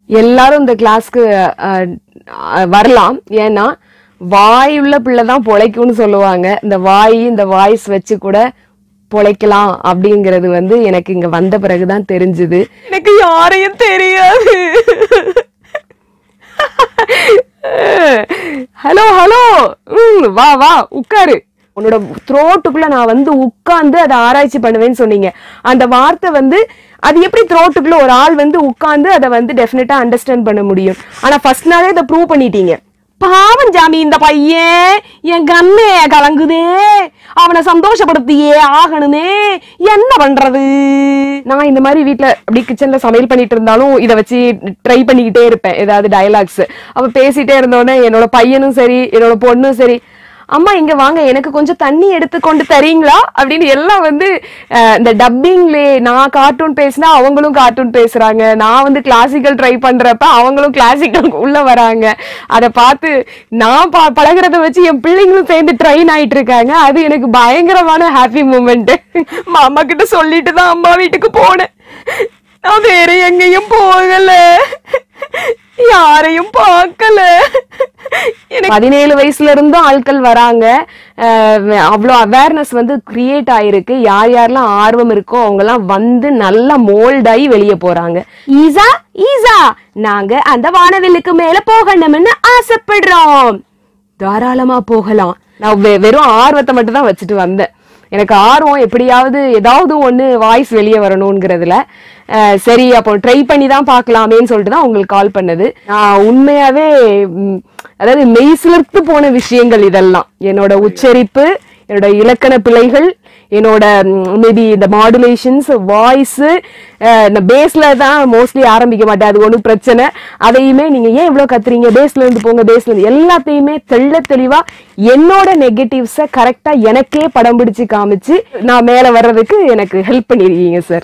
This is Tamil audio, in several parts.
எல்லாரும் இந்த கிளாஸ்க்கு வரலாம். ஏன்னா வாயுள்ள பிள்ளை தான் பொழைக்கும்னு சொல்லுவாங்க. இந்த இந்த வாய்ஸ் வச்சு கூட பொழைக்கலாம் அப்படிங்கிறது வந்து எனக்கு இங்க வந்த பிறகுதான் தெரிஞ்சுது. எனக்கு யாரையும் தெரியாது. ஹலோ ஹலோ, வா வா உட்காரு. உன்னோட த்ரோட்டுக்குள்ள நான் வந்து உட்கார்ந்து அதை ஆராய்ச்சி பண்ணுவேன்னு சொன்னீங்க. அந்த வார்த்தை வந்து அது எப்படி த்ரோட்டுக்குள்ள ஒரு ஆள் வந்து உட்கார்ந்து அதை வந்து டெஃபினட்டா அண்டர்ஸ்டாண்ட் பண்ண முடியும்? ஆனா ஃபர்ஸ்ட் நாளே இதை ப்ரூவ் பண்ணிட்டீங்க. பாவம் ஜாமி, இந்த பையன் என் கண்ணே கலங்குதே, அவனை சந்தோஷப்படுத்தியே ஆகணுமே, என்ன பண்றது? நான் இந்த மாதிரி வீட்டுல அப்படி கிச்சன்ல சமையல் பண்ணிட்டு இருந்தாலும் இதை வச்சு ட்ரை பண்ணிக்கிட்டே இருப்பேன். ஏதாவது டயலாக்ஸ் அப்ப பேசிட்டே இருந்தோன்னே என்னோட பையனும் சரி என்னோட பொண்ணும் சரி, அம்மா இங்க வாங்க, எனக்கு கொஞ்சம் தண்ணி எடுத்து கொண்டு தரீங்களா அப்படின்னு எல்லாம் வந்து இந்த டப்பிங்லே நான் கார்ட்டூன் பேசினா அவங்களும் கார்ட்டூன் பேசுறாங்க. நான் வந்து கிளாசிக்கல் ட்ரை பண்றப்ப அவங்களும் கிளாசிக்கல் உள்ள வராங்க. அதை பார்த்து நான் பழகிறத வச்சு என் பிள்ளைங்களும் சேர்ந்து ட்ரெயின் ஆயிட்டு இருக்காங்க. அது எனக்கு பயங்கரமான ஹாப்பி மூமெண்ட். மாமா கிட்ட சொல்லிட்டு தான் அம்மா வீட்டுக்கு போனேன். நான் வேற எங்கேயும் போகல, யாரையும் பார்க்கல. 17 வயசுல இருந்தும் ஆட்கள் வராங்க. அவ்வளோ அவேர்னஸ் வந்து கிரியேட் ஆயிருக்கு. யார் யாரெல்லாம் ஆர்வம் இருக்கோ அவங்க எல்லாம் வந்து நல்லா மோல்ட் ஆகி வெளியே போறாங்க. ஈசா நாங்க அந்த வானவிலுக்கு மேல போகணும்னு ஆசைப்படுறோம். தாராளமா போகலாம். நான் வெறும் ஆர்வத்தை மட்டும் தான் வச்சுட்டு வந்தேன். எனக்கு ஆர்வம் எப்படியாவது ஏதாவது ஒண்ணு வாய்ஸ் வெளியே வரணும்ங்கிறதுல சரி அப்போ ட்ரை பண்ணி தான் பார்க்கலாமேன்னு சொல்லிட்டு தான் உங்களுக்கு கால் பண்ணது. நான் உண்மையாவே அதாவது மெய்சிலிர்த்து போன விஷயங்கள் இதெல்லாம். என்னோட உச்சரிப்பு, என்னோட இலக்கண பிழைகள், என்னோட மேபி இந்த மாடுலேஷன்ஸ், வாய்ஸ், இந்த பேஸ்ல தான் மோஸ்ட்லி ஆரம்பிக்க மாட்டேன். அது ஒன்றும் பிரச்சனை. அதையுமே நீங்க ஏன் இவ்வளவு கத்துறீங்க, பேஸ்ல இருந்து போங்க, பேஸ்ல இருந்து எல்லாத்தையுமே தெளிவா என்னோட நெகட்டிவ்ஸை கரெக்டா எனக்கே படம் பிடிச்சு காமிச்சு நான் மேல வர்றதுக்கு எனக்கு ஹெல்ப் பண்ணிருக்கீங்க சார்.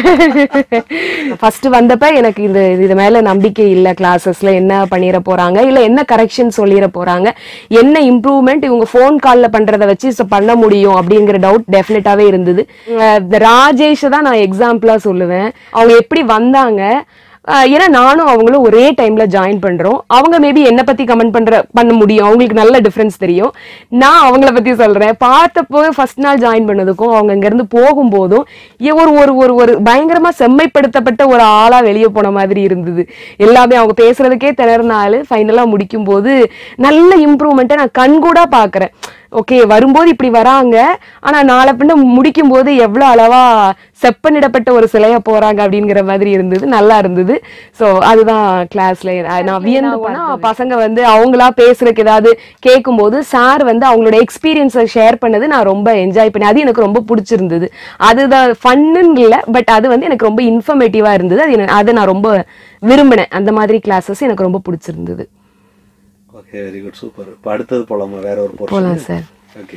ஃபர்ஸ்ட் வந்தப்ப எனக்கு இது மேல நம்பிக்கை இல்லை. கிளாஸஸ்ல என்ன பண்ணிட போறாங்க, இல்ல என்ன கரெக்ஷன் சொல்லிட போறாங்க, என்ன இம்ப்ரூவ்மெண்ட் இவங்க போன் கால்ல பண்றதை வச்சு பண்ண முடியும் அப்படிங்கிற டவுட் டெஃபினட்டாவே இருந்தது. ராஜேஷ் தான் நான் எக்ஸாம்பிளா சொல்லுவேன். அவங்க எப்படி வந்தாங்க, ஏன்னா நானும் அவங்களும் ஒரே டைம்ல ஜாயின் பண்றோம். அவங்க மேபி என்ன பத்தி கமெண்ட் பண்ண முடியும், அவங்களுக்கு நல்ல டிஃபரன்ஸ் தெரியும். நான் அவங்கள பத்தி சொல்றேன். பார்த்தப்போ ஃபர்ஸ்ட் நாள் ஜாயின் பண்ணதுக்கும் அவங்க இங்க இருந்து போகும்போதும் ஒரு பயங்கரமா செம்மைப்படுத்தப்பட்ட ஒரு ஆளா வெளியே போன மாதிரி இருந்தது. எல்லாமே அவங்க பேசுறதுக்கே திணறினாலு ஃபைனலா முடிக்கும் போது நல்ல இம்ப்ரூவ்மெண்ட்டை நான் கண்கூடா பாக்குறேன். ஓகே, வரும்போது இப்படி வராங்க, ஆனா நாளை பின்ன முடிக்கும் போது எவ்வளவு அளவா செப்பனிடப்பட்ட ஒரு சிலையா போறாங்க அப்படிங்கிற மாதிரி இருந்தது. நல்லா இருந்தது. ஸோ அதுதான் கிளாஸ்ல நான் வியந்து போனா, பசங்க வந்து அவங்களா பேசுறதுக்கு ஏதாவது கேட்கும் போது சார் வந்து அவங்களோட எக்ஸ்பீரியன்ஸை ஷேர் பண்ணது நான் ரொம்ப என்ஜாய் பண்ணேன். அது எனக்கு ரொம்ப பிடிச்சிருந்தது. அதுதான் ஃபன்னுன்னு இல்லை, பட் அது வந்து எனக்கு ரொம்ப இன்ஃபர்மேட்டிவா இருந்தது. அது நான் ரொம்ப விரும்பினேன். அந்த மாதிரி கிளாஸஸ் எனக்கு ரொம்ப பிடிச்சிருந்தது. Okay, very good, super. இப்போ அடுத்தது போலாமா? வேற ஒரு போர்ஷன் போலாம் சார். ஓகே,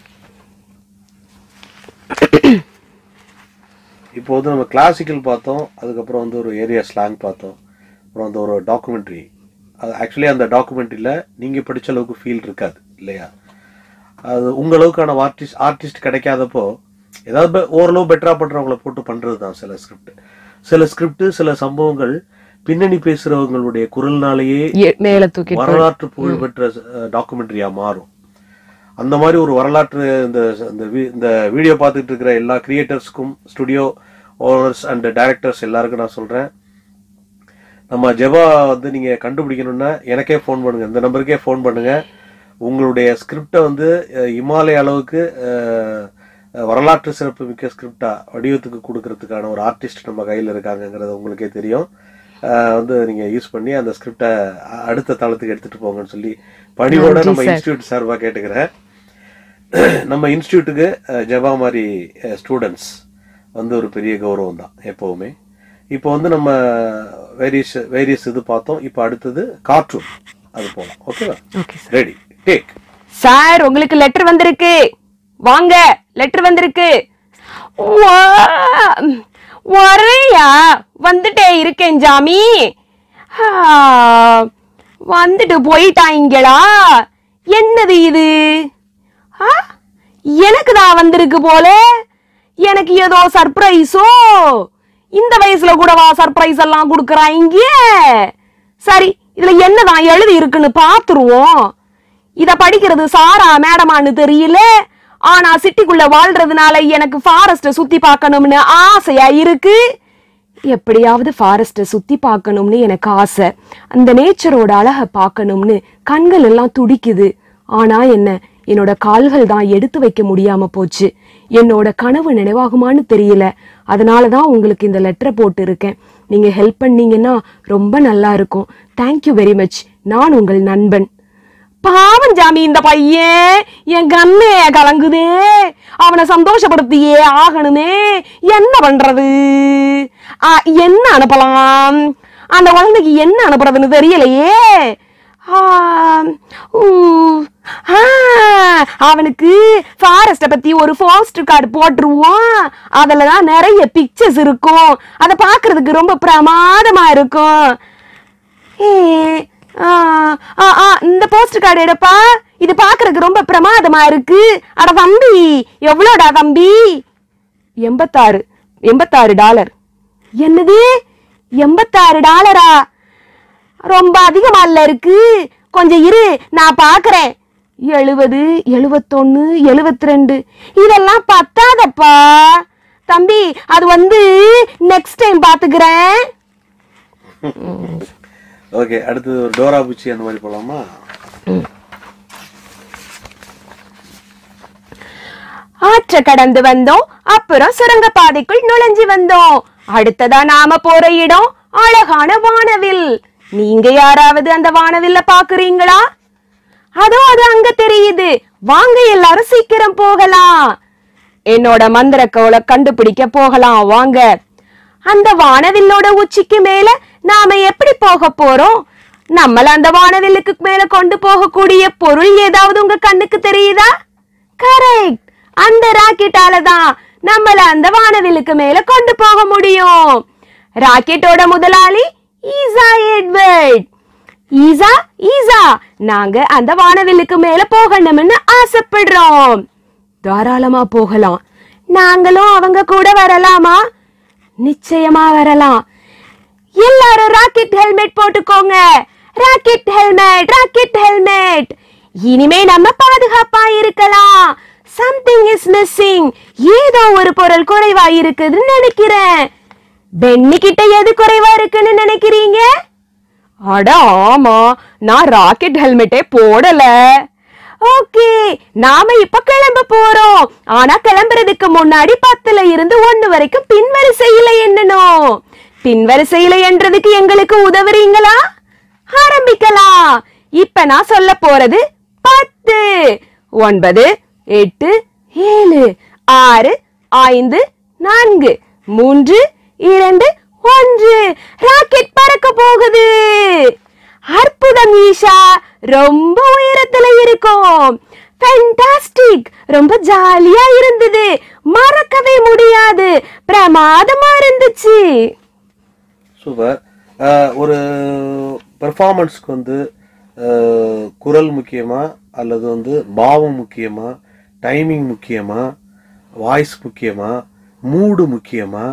இப்போ வந்து நம்ம கிளாசிக்கல் பார்த்தோம், அதுக்கப்புறம் வந்து ஒரு ஏரியா ஸ்லாங் பார்த்தோம், அப்புறம் வந்து ஒரு டாக்குமெண்ட்ரி. அது ஆக்சுவலி அந்த டாக்குமெண்ட்ரியில் நீங்கள் படித்த அளவுக்கு ஃபீல் இருக்காது இல்லையா? அது உங்களவுக்கான ஆர்டிஸ்ட் கிடைக்காதப்போ ஏதாவது ஓரளவு பெட்டராக பண்ணுறவங்கள போட்டு பண்ணுறது தான் சில ஸ்கிரிப்ட் சில சம்பவங்கள் பின்னணி பேசுறவங்களுடைய குரல்னாலேயே மேல தூக்கி வரலாற்று புகழ்பெற்ற டாக்குமெண்ட்ரியா மாறும். அந்த மாதிரி ஒரு வரலாற்று இந்த வீடியோ பார்த்துட்டு இருக்கிற எல்லா கிரியேட்டர்ஸ்க்கும், ஸ்டுடியோ ஓனர்ஸ் அண்ட் டைரக்டர்ஸ் எல்லாருக்கும் நான் சொல்றேன், நம்ம ஜெபா வந்து நீங்க கண்டுபிடிக்கணும்னா எனக்கே ஃபோன் பண்ணுங்க, இந்த நம்பருக்கே ஃபோன் பண்ணுங்க. உங்களுடைய ஸ்கிரிப்டை வந்து இமாலய அளவுக்கு வரலாற்று சிறப்பு மிக்க ஸ்கிரிப்டா வடிவத்துக்கு கொடுக்கறதுக்கான ஒரு ஆர்டிஸ்ட் நம்ம கையில் இருக்காங்கிறது உங்களுக்கே தெரியும். வந்து நீங்க யூஸ் பண்ணி அந்த ஸ்கிரிப்டை அடுத்த தளத்துக்கு எடுத்துட்டு போங்கன்னு சொல்லி பணியோட நம்ம இன்ஸ்டிடியூட் சார்பாக கேட்டுக்கிறேன். நம்ம இன்ஸ்டிடியூட்டுக்கு ஜெபா மாதிரி ஸ்டூடெண்ட்ஸ் வந்து ஒரு பெரிய கௌரவம் தான் எப்பவுமே. இப்போ வந்து நம்ம வேரியஸ் இது பார்த்தோம். இப்போ அடுத்தது கார்ட்டூன், அது போலாம். ஓகேவா? Ready, take. சார், உங்களுக்கு லெட்டர் வந்திருக்கு, வாங்க. லெட்டர் வந்திருக்கு. வரையா? வந்துட்டே இருக்கேன் ஜாமி. வந்துட்டு போயிட்டாங்களா? என்னது இது? எனக்கு தான் வந்திருக்கு போல. எனக்கு ஏதோ சர்ப்ரைஸோ? இந்த வயசுல கூடவா சர்ப்ரைஸ் எல்லாம் கொடுக்கறாங்க? சரி, இதுல என்னதான் எழுதி இருக்குன்னு பாத்துருவோம். இத படிக்கிறது சாரா மேடமான்னு தெரியல. ஆனா சிட்டிக்குள்ள வாழ்றதுனால எனக்கு ஃபாரஸ்ட சுத்தி பார்க்கணும்னு ஆசையா இருக்கு. எப்படியாவது ஃபாரஸ்ட சுத்தி பார்க்கணும்னு எனக்கு ஆசை. அந்த நேச்சரோட அழகை பார்க்கணும்னு கண்கள் எல்லாம் துடிக்குது. ஆனா என்னோட கால்கள் தான் எடுத்து வைக்க முடியாம போச்சு. என்னோட கனவு நினைவாகுமான்னு தெரியல. அதனாலதான் உங்களுக்கு இந்த லெட்டரை போட்டு இருக்கேன். நீங்க ஹெல்ப் பண்ணீங்கன்னா ரொம்ப நல்லா இருக்கும். Thank you very much. நான் உங்கள் நண்பன். பாவம் ஜாமி, இந்த பையன் என் கண்ணே கலங்குதே. அவனை சந்தோஷப்படுத்தியே ஆகணுமே. என்ன பண்றது? என்ன அனுப்பலாம்? அந்த குழந்தைக்கு என்ன அனுப்புறதுன்னு தெரியலையே. அவனுக்கு ஃபாரஸ்ட பத்தி ஒரு போஸ்ட் கார்டு போட்டுருவோம். அதுலதான் நிறைய பிக்சர்ஸ் இருக்கும். அதை பாக்குறதுக்கு ரொம்ப பிரமாதமா இருக்கும். இந்த போஸ்ட் கார்டு எடுப்பா. இது பாக்குறதுக்கு ரொம்ப பிரமாதமா இருக்கு. அட தம்பி, எவ்வளோடா தம்பி? $86. என்னது, $86? ரொம்ப அதிகமா இல்ல இருக்கு. கொஞ்சம் இரு, நான் பாக்குறேன். 70, 71, 72 இதெல்லாம் பத்தாதப்பா தம்பி. அது நெக்ஸ்ட் டைம் பாத்துக்கிறேன். ஓகே, அடுத்து ஒரு டோரா பூச்சி அந்த மாதிரி போலாமா? ஆற்ற கடந்து வந்தோம், அப்புறம் சுரங்க பாதைக்குள் நுழைஞ்சு வந்தோம். அடுத்ததா நாம போற இடம் அழகான வானவில். நீங்க யாராவது அந்த வானவில்ல பாக்குறீங்களா? அதோ அது அங்க தெரியுது. வாங்க எல்லாரும் சீக்கிரம் போகலாம். என்னோட மந்திர கோலை கண்டுபிடிக்க போகலாம் வாங்க. அந்த வானவில்லோட உச்சிக்கு மேல நாம எப்படி போக போறோம்? நம்மள அந்த வானவில்லுக்கு மேல கொண்டு போகக்கூடிய பொருள் ஏதாவது உங்க கண்ணுக்கு தெரியுதா? கரெக்ட், அந்த ராக்கெட்டால தான் நம்மள அந்த வானவில்லுக்கு மேல கொண்டு போக முடியும். ராக்கெட்டோட முதலாளி ஈசா எட்வர்ட். ஈசா, நாங்க அந்த வானவில்லுக்கு மேல போகணும்னு ஆசைப்படுறோம். தாராளமா போகலாம். நாங்களும் அவங்க கூட வரலாமா? நிச்சயமா வரலாம். எல்லாரும் ராக்கெட் ஹெல்மெட் போட்டுக்கோங்க. Rocket helmet. இனிமே நம்ம பாதுகாப்பா இருக்கலாம். Something is missing. ஏதோ ஒரு பொருள் குறைவா இருக்குதுன்னு நினைக்கிறேன். பென்னி கிட்ட எது குறைவா இருக்குன்னு நினைக்கிறீங்க? அட ஆமா, நான் ராக்கெட் ஹெல்மெட்டே போடல. ஓகே, நாம இப்ப கிளம்ப போறோம். ஆனா கிளம்புறதுக்கு முன்னாடி 10ல இருந்து 1 வரைக்கும் பின்வரிசையில எண்ணணும். பின்வரிசையில எண்றதுக்கு எங்களுக்கு உதவுறீங்களா? ஆரம்பிக்கலாம். இப்ப நான் சொல்ல போறது 10, 9, 8, 7, 6, 5, 4, 3, 2, 1. ராக்கெட் பறக்க போகுது. அற்புதம் ஈஷா, ரொம்ப உயரத்துல இருக்கும். ஃபேண்டாஸ்டிக், ரொம்ப ஜாலியா இருந்தது. மறக்கவே முடியாது. பிரமாதமா இருந்துச்சு. சூப்பர். ஒரு பெர்ஃபார்மன்ஸ்க்கு குரல் முக்கியமா அல்லது பாவம் முக்கியமா, டைமிங் முக்கியமா, வாய்ஸ் முக்கியமா, மூடு முக்கியமா?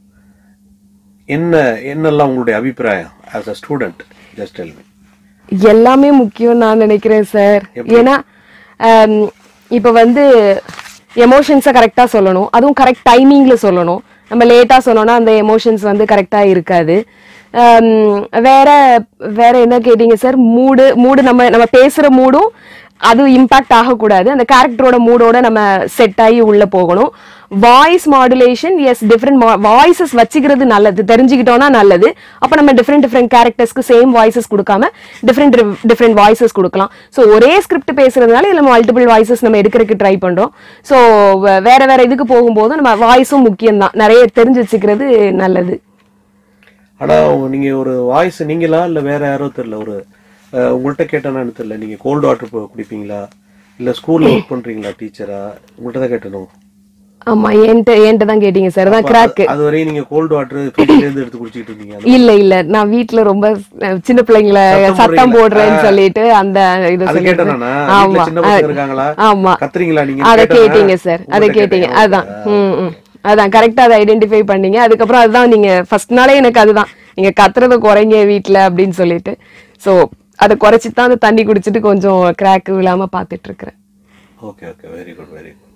என்னெல்லாம் உங்களுடைய அபிப்பிராயம் as a student? Just tell me. எல்லாமே முக்கியம் நான் நினைக்கிறேன் சார். ஏன்னா இப்ப எமோஷன்ஸை கரெக்டா சொல்லணும். அதுவும் கரெக்ட் டைமிங்ல சொல்லணும். நம்ம லேட்டா சொன்னோம்னா அந்த எமோஷன்ஸ் கரெக்டா இருக்காது. வேற வேற என்ன கேட்டீங்க சார்? மூடு நம்ம பேசுற மூடும் அது இம்பாக்ட் ஆகக்கூடாது. அந்த கேரக்டரோட மூடோட நம்ம செட் ஆகி உள்ள போகணும். Voice modulation, yes, different voices வச்சுக்கிறது நல்லது, தெரிஞ்சுக்கிட்டோம்னா நல்லது. அப்ப நம்ம டிஃப்ரெண்ட் கேரக்டர்ஸ்க்கு சேம் வாய்ஸஸ் கொடுக்காம டிஃப்ரெண்ட் வாய்ஸஸ் கொடுக்கலாம். ஸோ ஒரே ஸ்கிரிப்ட் பேசுறதுனால இதுல மல்டிபிள் வாய்ஸஸ் நம்ம எடுக்கிறதுக்கு ட்ரை பண்றோம். ஸோ வேற இதுக்கு போகும்போது நம்ம வாய்ஸும் முக்கியம் தான், நிறைய தெரிஞ்சு வச்சுக்கிறது நல்லது. ஆனா நீங்க ஒரு வாய்ஸ் நீங்களா இல்ல வேற யாரோ தெரியல, உங்கள்கிட்ட கேட்டானு தெரியல, நீங்க கோல்டு வாட்டர் குடிப்பீங்களா இல்ல ஸ்கூல்ல ஒர்க் பண்றீங்களா டீச்சரா? உங்கள்கிட்ட தான் கேட்டணும். ஆமா, என்கிட்ட தான் கேட்டீங்க சார். அதான் கிராக். அதுவரை நீங்க கோல்டு வாட்டர் ஃப்ரிட்ஜ்ல இருந்து எடுத்து குடிச்சிட்டு இருந்தீங்க? இல்ல, நான் வீட்ல ரொம்ப சின்ன பிள்ளைங்கள சத்தம் போடுறேன்னு சொல்லிட்டு அந்த இது கேட்டேன். ஆமா, சின்ன பசங்க இருக்காங்களா? ஆமா, கத்துறீங்களா நீங்க? அத கேட்டீங்க சார், அத கேட்டீங்க. அதான் அதான் கரெக்டா அதை ஐடென்டிஃபை பண்ணீங்க. அதுக்கப்புறம் அதுதான் நீங்க ஃபர்ஸ்ட் நாளே எனக்கு அதுதான் நீங்க கத்துறத குறைங்க வீட்டுல அப்படின்னு சொல்லிட்டு, ஸோ அதை குறைச்சி தான் அந்த தண்ணி குடிச்சிட்டு கொஞ்சம் கிராக் விழாம பார்த்துட்டு இருக்கிறேன். Okay okay, very good very good.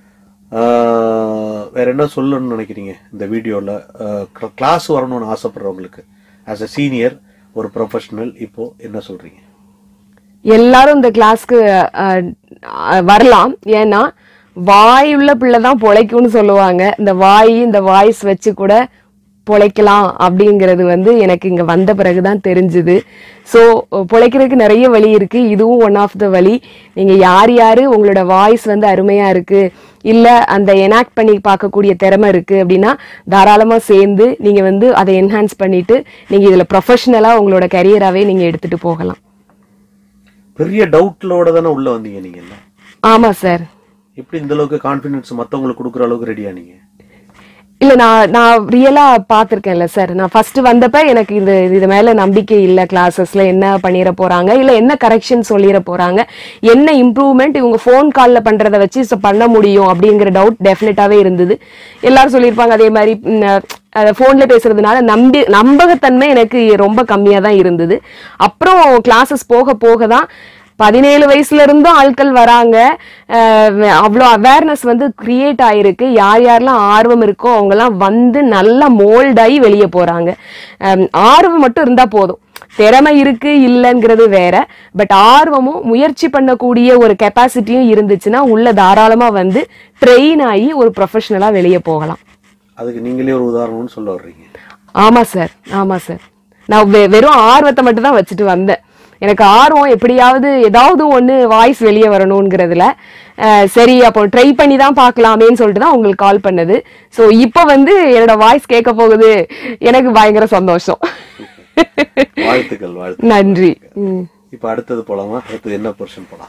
வேற என்ன சொல்லணும்னு நினைக்கிறீங்க இந்த வீடியோவில்? கிளாஸ் வரணும்னு ஆசைப்படுறவங்களுக்கு ஆஸ் அ சீனியர், ஒரு ப்ரொஃபஷனல், இப்போ என்ன சொல்றீங்க? எல்லாரும் இந்த கிளாஸ்க்கு வரலாம். ஏன்னா வாயுள்ள பிள்ளை தான் பொழைக்கும்னு சொல்லுவாங்க. இந்த இந்த வாய்ஸ் வச்சு கூட பொழைக்கலாம் அப்படிங்கிறது வந்து எனக்கு இங்க வந்த பிறகுதான் தெரிஞ்சுது. ஸோ பொழைக்கிறதுக்கு நிறைய வழி இருக்கு, இதுவும் ஒன் ஆஃப் த வழி. நீங்க யாரு உங்களோட வாய்ஸ் வந்து அருமையா இருக்கு, இல்ல அந்த எனாக்ட் பண்ணி பார்க்கக்கூடிய திறமை இருக்கு அப்படின்னா தாராளமா சேர்ந்து நீங்க வந்து அதை என்ஹான்ஸ் பண்ணிட்டு நீங்க இதுல ப்ரொஃபஷனலா உங்களோட கரியராகவே நீங்க எடுத்துட்டு போகலாம். பெரிய டவுட்லோட தானே உள்ள வந்தீங்க நீங்க? ஆமா சார். எப்படி இந்த அளவுக்கு கான்ஃபிடன்ஸ் மத்தவங்களுக்கு கொடுக்குற அளவுக்கு ரெடியா நீங்க? இல்ல, நான் ரியலா பாத்திருக்கேன்ல சார். நான் ஃபர்ஸ்ட் வந்தப்ப எனக்கு இது மேல நம்பிக்கை இல்ல, கிளாஸஸ்ல என்ன பண்ணிட போறாங்க, இல்ல என்ன கரெக்ஷன் சொல்லிட போறாங்க, என்ன இம்ப்ரூவ்மெண்ட் இவங்க போன் கால்ல பண்றதை வச்சு பண்ண முடியும் அப்படிங்கிற டவுட் டெஃபினட்டாவே இருந்தது. எல்லாரும் சொல்லியிருப்பாங்க அதே மாதிரி. போன்ல பேசுறதுனால நம்பகத்தன்மை எனக்கு ரொம்ப கம்மியா தான் இருந்தது. அப்புறம் கிளாஸஸ் போக போக தான் 17 வயசுல இருந்தும் ஆட்கள் வராங்க. அவ்வளோ அவேர்னஸ் வந்து கிரியேட் ஆயிருக்கு. யாரெல்லாம் ஆர்வம் இருக்கோ அவங்கெல்லாம் வந்து நல்லா மோல்டாகி வெளியே போறாங்க. ஆர்வம் மட்டும் இருந்தா போதும். திறமை இருக்கு இல்லைங்கிறது வேற, பட் ஆர்வமும் முயற்சி பண்ணக்கூடிய ஒரு கெப்பாசிட்டியும் இருந்துச்சுன்னா உள்ள தாராளமா வந்து ட்ரெயின் ஆகி ஒரு ப்ரொஃபஷனலா வெளியே போகலாம். அதுக்கு நீங்களே ஒரு உதாரணம்னு சொல்ல வர்றீங்க? ஆமா சார், ஆமா சார். நான் வெறும் ஆர்வத்தை மட்டும் தான் வச்சுட்டு வந்தேன். எனக்கு ஆர்வம் எப்படியாவது ஏதாவது ஒன்று வாய்ஸ் வெளியே வரணுங்கிறதுல, சரி அப்போ ட்ரை பண்ணி தான் பார்க்கலாமேன்னு சொல்லிட்டு தான் உங்களுக்கு கால் பண்ணது. ஸோ இப்போ வந்து என்னோட வாய்ஸ் கேட்க போகுது, எனக்கு பயங்கர சந்தோஷம். வாழ்த்துக்கள். நன்றி. இப்போ அடுத்தது போலாமா? அடுத்தது என்ன போர்ஷன் போலாம்?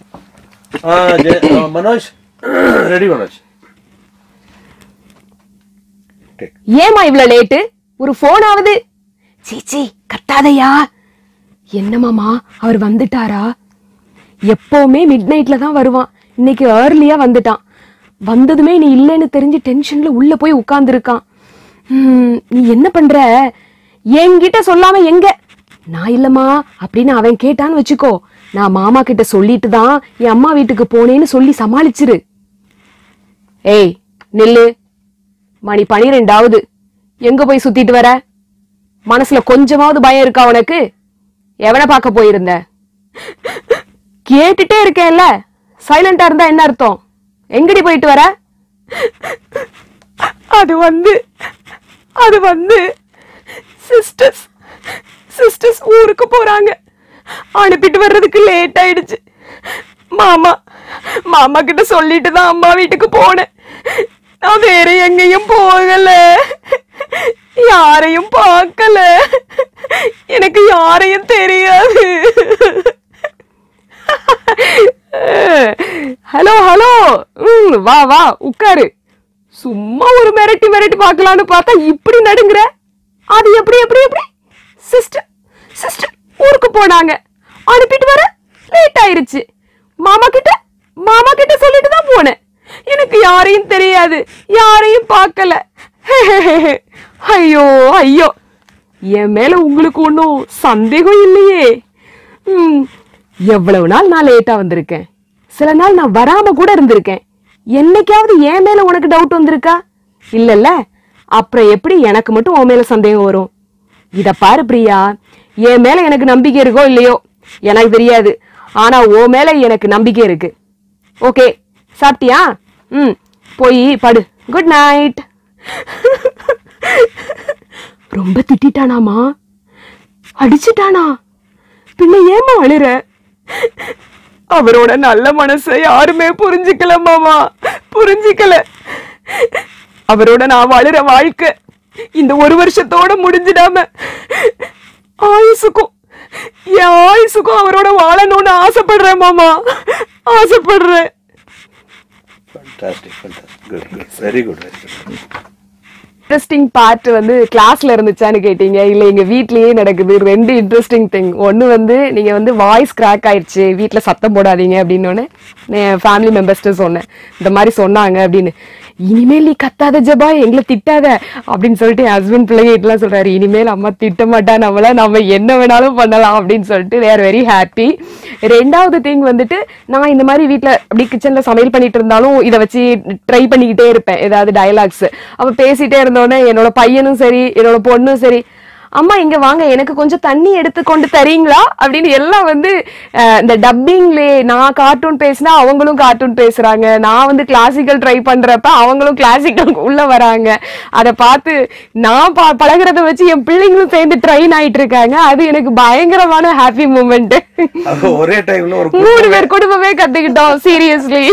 மனோஜ் ரெடி? மனோஜ் ஏமா இவ்வளவு லேட்டு? ஒரு போன் ஆகுது. சீச்சி கட்டாதையா. என்னமாமா அவர் வந்துட்டாரா? எப்பவுமே மிட் நைட்ல தான் வருவான், இன்னைக்கு ஏர்லியா வந்துட்டான். வந்ததுமே நீ இல்லைன்னு தெரிஞ்சு டென்ஷன்ல உள்ள போய் உட்கார்ந்து இருக்கான். நீ என்ன பண்ற? என்கிட்ட சொல்லாம எங்க? நான் இல்லம்மா அப்படின்னு அவன் கேட்டான்னு வச்சுக்கோ, நான் மாமா கிட்ட சொல்லிட்டு தான் என் அம்மா வீட்டுக்கு போனேன்னு சொல்லி சமாளிச்சிரு. ஏய் நில்லு, மணி 12 எங்க போய் சுத்திட்டு வர? மனசுல கொஞ்சமாவது பயம் இருக்கா உனக்கு? எவனை பார்க்க போயிருந்த? கேட்டுட்டே இருக்கேன்ல, சைலண்டா இருந்தா என்ன அர்த்தம்? எங்கடி போயிட்டு வர? அது வந்து சிஸ்டர்ஸ் ஊருக்கு போறாங்க, அனுப்பிட்டு வர்றதுக்கு லேட் ஆயிடுச்சு. மாமா கிட்ட சொல்லிட்டு தான் அம்மா வீட்டுக்கு போனேன். நான் வேற எங்கேயும் போகல, யாரையும் பார்க்கல, எனக்கு யாரையும் தெரியாது. ஹலோ வா உட்காரு. சும்மா ஒரு மிரட்டி பார்க்கலான்னு பார்த்தா இப்படி நடுங்குற. அது எப்படி சிஸ்டர் ஊருக்கு போனாங்க, அனுப்பிட்டு வர லேட் ஆயிருச்சு. மாமா கிட்ட சொல்லிட்டு தான் போனேன், எனக்கு யாரையும் தெரியாது, யாரையும் பார்க்கல. ஐயோ என் மேல உங்களுக்கு ஒன்னும் சந்தேகம் இல்லையே? எவ்வளவு நாள் நான் லேட்டா வந்திருக்கேன், சில நாள் நான் வராம கூட இருந்திருக்கேன். என்னைக்காவது என் மேல உனக்கு டவுட் வந்திருக்கா? இல்லல்ல, அப்புறம் எப்படி எனக்கு மட்டும் உன் மேல சந்தேகம் வரும்? இத பாரு பிரியா, என் மேல எனக்கு நம்பிக்கை இருக்கோ இல்லையோ எனக்கு தெரியாது, ஆனா உன் மேல எனக்கு நம்பிக்கை இருக்கு. ஓகே, சாப்பிட்டியா? போய் படு. Good night. ரொம்ப திட்டானாமா? அடிச்சுட்டானா? பின்ன ஏமா அழுற? அவரோட நல்ல மனசை யாருமே புரிஞ்சுக்கல மாமா, புரிஞ்சுக்கல. அவரோட நான் வாழுற வாழ்க்கை இந்த ஒரு வருஷத்தோட முடிஞ்சிடாம ஆயுசுக்கும் அவரோட வாழணும்னு ஆசைப்படுறேன் மாமா, ஆசைப்படுறேன். Very good. இன்ட்ரெஸ்டிங் பார்ட் வந்து கிளாஸ்ல இருந்துச்சான்னு கேட்டீங்க. இல்ல எங்க வீட்லயே நடக்குது 2 இன்ட்ரெஸ்டிங் திங். ஒன்னு வந்து நீங்க வந்து வாய்ஸ் கிராக் ஆயிடுச்சு, வீட்டுல சத்தம் போடாதீங்க அப்படின்னு ஃபேமிலி மெம்பர்ஸ்ட்டு சொன்னேன். இந்த மாதிரி சொன்னாங்க அப்படின்னு. இனிமேல் நீ கத்தாத ஜெபா, எங்களை திட்டாத அப்படின்னு சொல்லிட்டு என் ஹஸ்பண்ட் பிள்ளைங்க இதெல்லாம் சொல்றாரு. இனிமேல் அம்மா திட்ட மாட்டா, நம்ம என்ன வேணாலும் பண்ணலாம் அப்படின்னு சொல்லிட்டு they are very happy. ரெண்டாவது திங் வந்துட்டு, நான் இந்த மாதிரி வீட்டுல அப்படி கிச்சன்ல சமையல் பண்ணிட்டு இருந்தாலும் இதை வச்சு ட்ரை பண்ணிக்கிட்டே இருப்பேன், ஏதாவது டயலாக்ஸ். அப்ப பேசிட்டே இருந்தோன்னே என்னோட பையனும் சரி என்னோட பொண்ணும் சரி, அம்மா இங்க வாங்க எனக்கு கொஞ்சம் தண்ணி எடுத்து கொண்டு தரீங்களா அப்படின்னு எல்லாம் வந்து இந்த டப்பிங்லே நான் கார்ட்டூன் பேசினா அவங்களும் கார்ட்டூன் பேசுறாங்க, நான் வந்து கிளாசிக்கல் ட்ரை பண்றப்ப அவங்களும் கிளாசிக்கல் உள்ள வராங்க. அதை பார்த்து நான் பழகிறத வச்சு என் பிள்ளைங்களும் சேர்ந்து ட்ரெயின் ஆயிட்டு இருக்காங்க. அது எனக்கு பயங்கரமான ஹாப்பி மூமெண்ட். ஒரே டைம்ல ஒரு 3 பேர் குடும்பமே கத்துக்கிட்டோம் சீரியஸ்லி.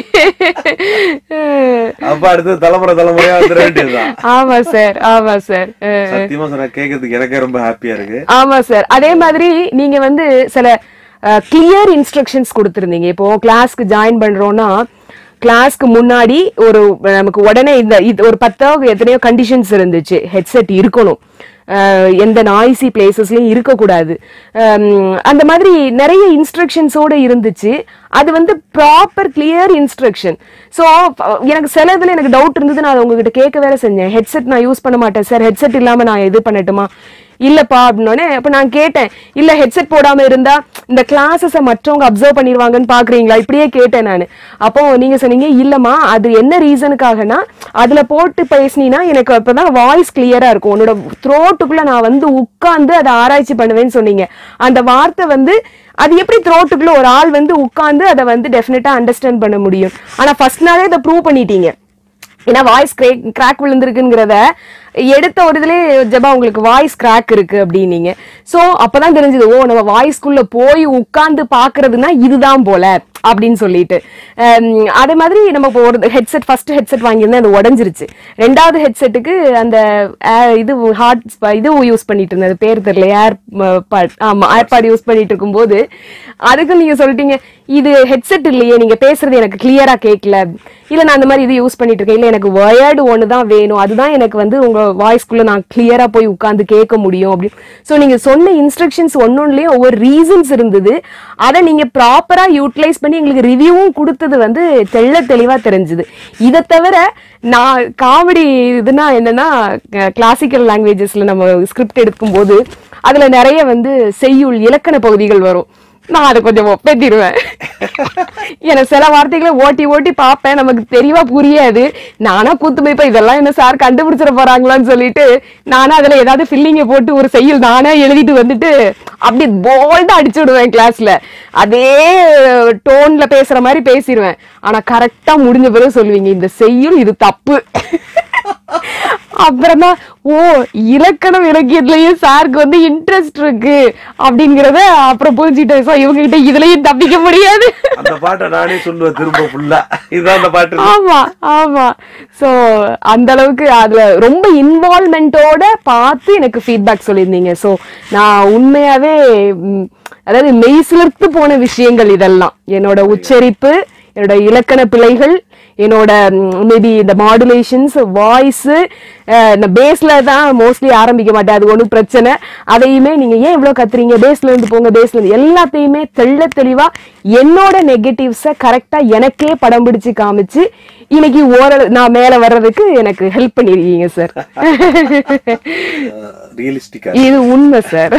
அப்ப அடுத்து தலைமுறையா வந்துட வேண்டியதுதான். ஆமா சார், ஆமா சார், சத்தியமா சொன்னா கேக்குறதுக்கு எனக்கு ரொம்ப ஹாப்பியா இருக்கு. ஆமா சார். அதே மாதிரி நீங்க வந்து சில கிளியர் இன்ஸ்ட்ரக்ஷன்ஸ் கொடுத்திருந்தீங்க. இப்போ கிளாஸ்க்கு ஜாயின் பண்றோம்னா கிளாஸ்க்கு முன்னாடி நமக்கு உடனே ஒரு 10 எத்தனையோ கண்டிஷன்ஸ் இருந்துச்சு. ஹெட்செட் இருக்கணும், எந்த நாய்ஸி பிளேசஸ்லயும் இருக்கக்கூடாது, அந்த மாதிரி நிறைய இன்ஸ்ட்ரக்ஷன்ஸோட இருந்துச்சு. அது வந்து ப்ராப்பர் கிளியர் இன்ஸ்ட்ரக்ஷன். ஸோ எனக்கு சில இதில் எனக்கு டவுட் இருந்தது, நான் அதை உங்ககிட்ட கேட்க வேற செஞ்சேன். ஹெட்செட் நான் யூஸ் பண்ண மாட்டேன் சார், ஹெட்செட் இல்லாமல் நான் இது பண்ணட்டுமா? இல்லப்பா அப்படின்னோடனே அப்போ நான் கேட்டேன், இல்லை ஹெட்செட் போடாமல் இருந்தா இந்த கிளாஸஸை மற்றவங்க அப்சர்வ் பண்ணிடுவாங்கன்னு பார்க்குறீங்களா? இப்படியே கேட்டேன் நான். அப்போ நீங்கள் சொன்னீங்க, இல்லைம்மா அது என்ன ரீசனுக்காகனா அதில் போட்டு பேசினீங்கன்னா எனக்கு அப்போதான் வாய்ஸ் கிளியராக இருக்கும், உன்னோட த்ரோட்டுக்குள்ளே நான் வந்து உட்காந்து அதை ஆராய்ச்சி பண்ணுவேன்னு சொன்னீங்க. அந்த வார்த்தை வந்து அது எப்படி த்ரோட்டுக்குள்ள ஒரு ஆள் வந்து உட்கார்ந்து அதை வந்து டெஃபினட்டா அண்டர்ஸ்டாண்ட் பண்ண முடியும்? ஆனா ஃபர்ஸ்ட் நாளே அதை ப்ரூவ் பண்ணிட்டீங்க. ஏன்னா வாய்ஸ் கிராக் விழுந்திருக்குங்கிறத எடுத்த ஒரு இதுலேயே, ஜெபா உங்களுக்கு வாய்ஸ் கிராக் இருக்கு அப்படின்னீங்க. ஸோ அப்பதான் தெரிஞ்சது, ஓ நம்ம வாய்ஸ்குள்ள போய் உட்கார்ந்து பாக்குறதுன்னா இதுதான் போல அப்படின்னு சொல்லிட்டு. அதே மாதிரி நம்ம இப்போ ஒரு ஹெட்செட், ஃபர்ஸ்ட் ஹெட்செட் வாங்கியிருந்தேன், அது உடஞ்சிருச்சு. ரெண்டாவது ஹெட்செட்டுக்கு அந்த இது இது யூஸ் பண்ணிட்டு இருந்தேன், பேர் தெரியல, ஏர்பாட் யூஸ் பண்ணிட்டு இருக்கும்போது அதுக்கு நீங்க சொல்லிட்டீங்க, இது ஹெட்செட் இல்லையே, நீங்க பேசுறது எனக்கு கிளியரா கேட்கல. இல்ல நான் அந்த மாதிரி இது யூஸ் பண்ணிட்டு இருக்கேன், இல்ல எனக்கு வயர்டு ஒன்று தான் வேணும், அதுதான் எனக்கு வந்து உங்க வாய்ஸ்குள்ள நான் கிளியரா போய் உட்கார்ந்து கேட்க முடியும் அப்படின்னு. ஸோ நீங்க சொன்ன இன்ஸ்ட்ரக்ஷன்ஸ் ஒன்னொன்னுலயும் ஒவ்வொரு ரீசன்ஸ் இருந்தது. அதை நீங்க ப்ராப்பரா யூட்டிலைஸ் பண்ணி எங்களுக்கு ரிவ்யூவும் கொடுத்தது வந்து தெளிவா தெரிஞ்சுது. இதை தவிர நான் காமெடி இதுனா என்னன்னா, கிளாசிக்கல் லாங்குவேஜஸ்ல நம்ம ஸ்கிரிப்ட் எடுக்கும்போது அதுல நிறைய வந்து செய்யுள் இலக்கண பகுதிகள் வரும். நான் அதை கொஞ்சம் ஒப்பேத்திடுவேன். எனக்கு சில வார்த்தைகளை ஓட்டி பார்ப்பேன், நமக்கு தெளிவா புரியாது. நானா கூத்துமைப்பா இதெல்லாம் என்ன சார் கண்டுபிடிச்சிட போறாங்களான்னு சொல்லிட்டு நானா அதுல ஏதாவது ஃபில்லிங்கை போட்டு ஒரு செய்யுள் நானே எழுதிட்டு வந்துட்டு அப்படி போல்டா அடிச்சு விடுவேன் கிளாஸ்ல. அதே டோன்ல பேசுற மாதிரி பேசிடுவேன். ஆனா கரெக்டா முடிஞ்ச பிறகு சொல்லுவீங்க, இந்த செய்யுள் இது தப்பு. அப்புறமா ஓ இலக்கணம் இலக்கியத்திலயும் சாருக்கு வந்து இன்ட்ரெஸ்ட் இருக்கு அப்படிங்கறத அப்புறம் புரிஞ்சுட்டேன். இவங்க கிட்ட இதுலயும் தப்பிக்க முடியாது. அந்த பாட்டை நானே சொல்லுவேன் திரும்ப ஃபுல்லா, இதுதான் அந்த பாட்டு. ஆமா ஆமா. சோ அந்த அளவுக்கு அதுல ரொம்ப இன்வால்வ்மெண்டோட பார்த்து எனக்கு ஃபீட்பேக் சொல்லியிருந்தீங்க. சோ நான் உண்மையாவே அதாவது மெய்சிலிர்த்து போன விஷயங்கள் இதெல்லாம். என்னோட உச்சரிப்பு, என்னோட இலக்கண பிழைகள், என்னோட மேபி இந்த மாடுலேஷன்ஸ், வாய்ஸ், பேஸ்ல தான் மோஸ்ட்லி ஆரம்பிக்க மாட்டேன், அது ஒன்றும் பிரச்சனை. அதையுமே நீங்க ஏன் இவ்வளவு கத்துறீங்க, பேஸ்ல இருந்து போங்க, பேஸ்ல இருந்து எல்லாத்தையுமே தெளிவா என்னோட நெகட்டிவ்ஸை கரெக்டா எனக்கே படம் பிடிச்சு காமிச்சு இன்னைக்கு ஓரளவு நான் மேல வர்றதுக்கு எனக்கு ஹெல்ப் பண்ணிருக்கீங்க சார். இது உண்மை sir.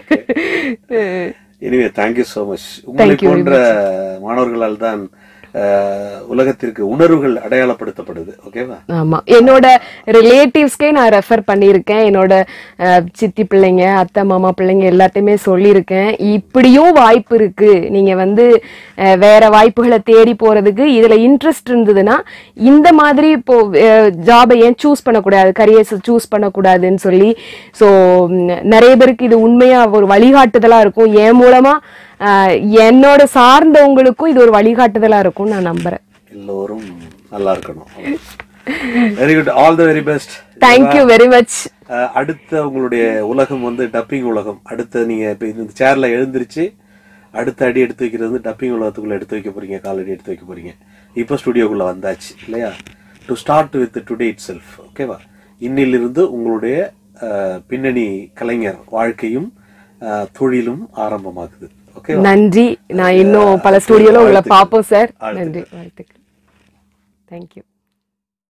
Anyway thank you so much. உங்களை போன்ற மாணவர்களால் தான் உலகத்திற்கு உணர்வுகள் அடையாளப்படுத்தப்படுது. ஓகேவா? ஆமா, என்னோட ரிலேட்டிவ்ஸ்க்கே நான் ரெஃபர் பண்ணியிருக்கேன். என்னோட சித்தி பிள்ளைங்க, அத்தை மாமா பிள்ளைங்க எல்லாத்தையுமே சொல்லியிருக்கேன், இப்படியும் வாய்ப்பு இருக்கு, நீங்க வந்து வேற வாய்ப்புகளை தேடி போறதுக்கு இதுல இன்ட்ரெஸ்ட் இருந்ததுன்னா இந்த மாதிரி இப்போ ஜாபை ஏன் சூஸ் பண்ணக்கூடாது, கரியர்ஸ் சூஸ் பண்ணக்கூடாதுன்னு சொல்லி. ஸோ நிறைய பேருக்கு இது உண்மையா ஒரு வழிகாட்டுதலா இருக்கும். என் மூலமா என்னோட சார்ந்தவங்களுக்கும் இது ஒரு வழிகாட்டுதலா இருக்கும் நான் நம்புறேன். எல்லோரும் நல்லா இருக்கணும். Very good, all the very best. Thank you very much. அடுத்த உங்களுடைய உலகம் வந்து டப்பிங் உலகம். அடுத்த நீங்க இப்ப இந்த சேர்ல எழுந்திருச்சு அடுத்த அடி எடுத்து வைக்கிறது வந்து டப்பிங் உலகத்துக்குள்ள எடுத்து வைக்க போறீங்க, காலடி எடுத்து வைக்க போறீங்க. இப்போ ஸ்டுடியோக்குள்ள வந்தாச்சு இல்லையா? To start with today itself. ஓகேவா? இன்னிலிருந்து உங்களுடைய பின்னணி கலைஞர் வாழ்க்கையும் தொழிலும் ஆரம்பமாகுது. நன்றி. நான் இன்னும் பல ஸ்டுடியோல உங்களை பார்ப்போம் சார். நன்றி, வாழ்த்துக்கள். தேங்க்யூ.